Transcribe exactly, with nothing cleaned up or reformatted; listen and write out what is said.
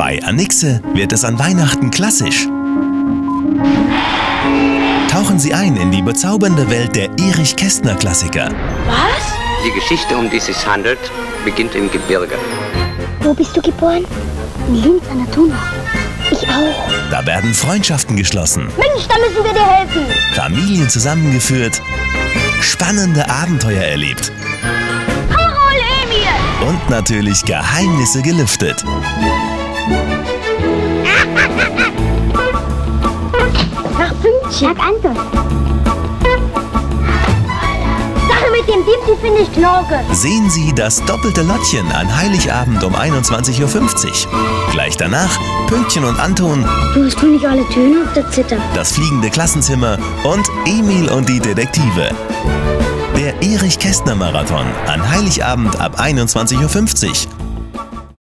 Bei Anixe wird es an Weihnachten klassisch. Tauchen Sie ein in die bezaubernde Welt der Erich-Kästner-Klassiker. Was? Die Geschichte, um die es sich handelt, beginnt im Gebirge. Wo bist du geboren? In Linz an der Donau. Ich auch. Da werden Freundschaften geschlossen, Mensch, da müssen wir dir helfen. Familien zusammengeführt, spannende Abenteuer erlebt Carol, Emil! und natürlich Geheimnisse gelüftet. Nach Pünktchen. Tag Anton. Sache mit dem Dieb, die finde ich knorke. Sehen Sie das doppelte Lottchen an Heiligabend um einundzwanzig Uhr fünfzig. Gleich danach Pünktchen und Anton, Du hast wohl nicht alle Töne auf der Zither. das fliegende Klassenzimmer und Emil und die Detektive. Der Erich-Kästner-Marathon an Heiligabend ab einundzwanzig Uhr fünfzig